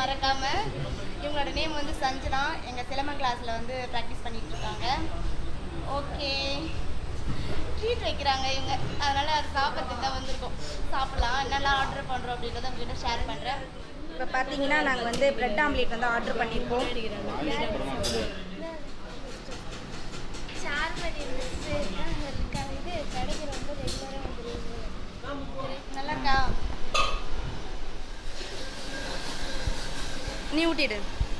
மறக்காம. இவங்களோட நேம் வந்து சஞ்சனா. எங்கள் சிலம்பம் கிளாஸில் வந்து ப்ராக்டிஸ் பண்ணிட்டு இருக்காங்க. ஓகே, ட்ரீட் வைக்கிறாங்க இவங்க, அதனால் அது சாப்பிட்றதுக்கு தான் வந்திருக்கோம். சாப்பிட்லாம், என்னெல்லாம் ஆர்டர் பண்ணுறோம் அப்படின்றத உங்கள்கிட்ட ஷேர் பண்ணுறேன். இப்போ பார்த்தீங்கன்னா நாங்கள் வந்து பிரெட் ஆம்லேட் வந்து ஆர்டர் பண்ணியிருக்கோம். நல்லா இருக்கா? நீ ஊட்டிடு.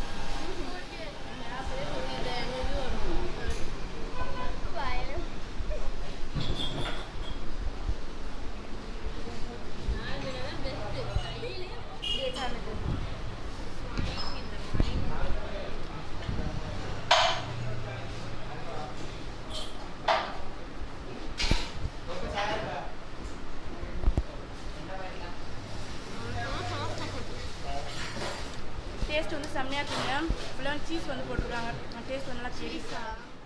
டேஸ்ட் வந்து செம்மையாக இருக்குங்க. ஃபுல்லாக சீஸ் வந்து போட்டிருக்காங்க. டேஸ்ட் வந்து நல்லா சீஸா.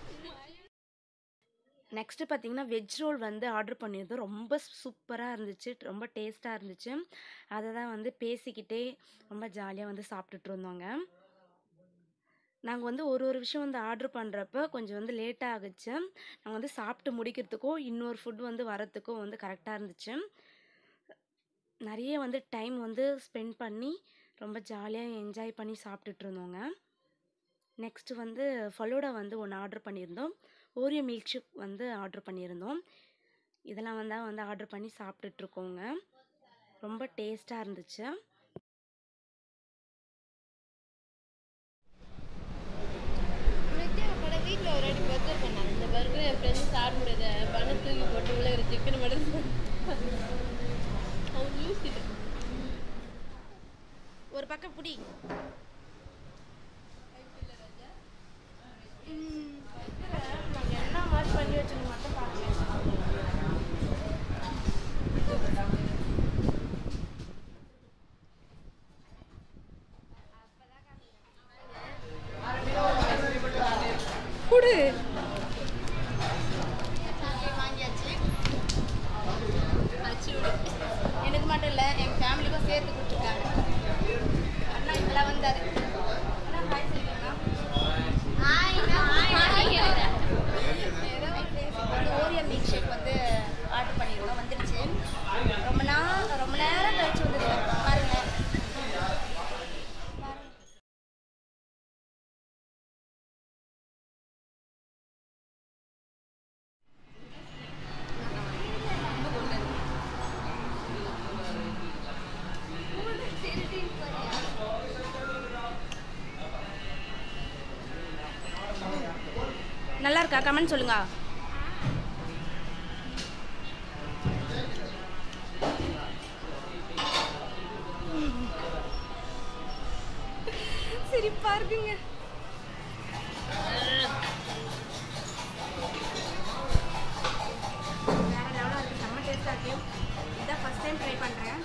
நெக்ஸ்ட்டு பார்த்தீங்கன்னா வெஜ் ரோல் வந்து ஆர்டர் பண்ணியிருந்தோம். ரொம்ப சூப்பராக இருந்துச்சு, ரொம்ப டேஸ்ட்டாக இருந்துச்சு. அதை தான் வந்து பேசிக்கிட்டே ரொம்ப ஜாலியாக வந்து சாப்பிட்டுட்டு இருந்தோங்க. நாங்கள் வந்து ஒரு விஷயம் வந்து ஆர்டர் பண்ணுறப்ப கொஞ்சம் வந்து லேட்டாக ஆகுச்சு. நாங்கள் வந்து சாப்பிட்டு முடிக்கிறதுக்கும் இன்னொரு ஃபுட் வந்து வரத்துக்கும் வந்து கரெக்டாக இருந்துச்சு. நிறைய வந்து டைம் வந்து ஸ்பெண்ட் பண்ணி ரொம்ப ஜாலியாக என்ஜாய் பண்ணி சாப்பிட்டுட்டு இருந்தோங்க. நெக்ஸ்ட்டு வந்து ஃபலூடா வந்து ஒன்று ஆர்டர் பண்ணியிருந்தோம். ஓரியோ மில்க் ஷேக் வந்து ஆர்டர் பண்ணியிருந்தோம். இதெல்லாம் வந்து ஆர்டர் பண்ணி சாப்பிட்டுட்ருக்கோங்க. ரொம்ப டேஸ்ட்டாக இருந்துச்சு. வீட்டில் ஒரு வாட்டி பர்கர் பண்ணாங்க. இந்த பர்கர் என் ஃப்ரெண்ட்ஸ் சாப்பிட முடியாத பண்ண தூக்கி போட்டு உள்ள ஒரு சிக்கன் மட்டும் அவங்க யூஸ் ஒரு பக்கம் புடி. நாங்கள் என்ன மாதிரி பண்ணி வச்சுன்னு மட்டும் பார்க்கலாம். குடு. வாங்கியாச்சு. எனக்கு மட்டும் இல்லை, எங்கள் ஃபேமிலிக்கும் சேர்த்து கொடுத்துருக்காங்க. அண்ணா இதெல்லாம் வந்தார். அண்ணா ஹாய் சொல்லிக்கோங்க. வந்து ஓரியோ மில்க் ஷேக் வந்து ஆர்டர் பண்ணியிருந்தோம். வந்துடுச்சு. ரொம்ப நேரம் கழிச்சு வந்துருக்கு பாருங்க. நல்லா இருக்கா? கமெண்ட் சொல்லுங்க. சிரிப்பா இருக்குங்க. வேற லெவலாக இருக்குது, செம்ம டேஸ்ட்டாக இருக்குது. இதான் ஃபஸ்ட் டைம் ட்ரை பண்ணுறேன்.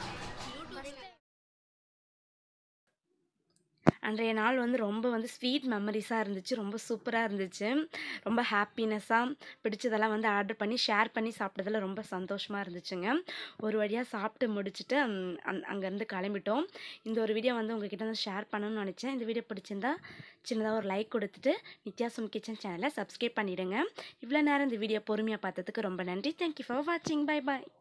அன்றைய நாள் வந்து ரொம்ப வந்து ஸ்வீட் மெமரிஸாக இருந்துச்சு. ரொம்ப சூப்பராக இருந்துச்சு. ரொம்ப ஹாப்பினஸ்ஸாக பிடிச்சதெல்லாம் வந்து ஆர்டர் பண்ணி ஷேர் பண்ணி சாப்பிட்டதில் ரொம்ப சந்தோஷமாக இருந்துச்சுங்க. ஒரு வழியாக சாப்பிட்டு முடிச்சுட்டு அங்கேருந்து கிளம்பிட்டோம். இந்த ஒரு வீடியோ வந்து உங்ககிட்ட வந்து ஷேர் பண்ணணும்னு நினச்சேன். இந்த வீடியோ பிடிச்சிருந்தா சின்னதாக ஒரு லைக் கொடுத்துட்டு நித்யாசம் கிச்சன் சேனலை சப்ஸ்கிரைப் பண்ணிவிடுங்க. இவ்வளோ நேரம் இந்த வீடியோ பொறுமையாக பார்த்ததுக்கு ரொம்ப நன்றி. தேங்க்யூ ஃபார் வாட்சிங். பை பாய்.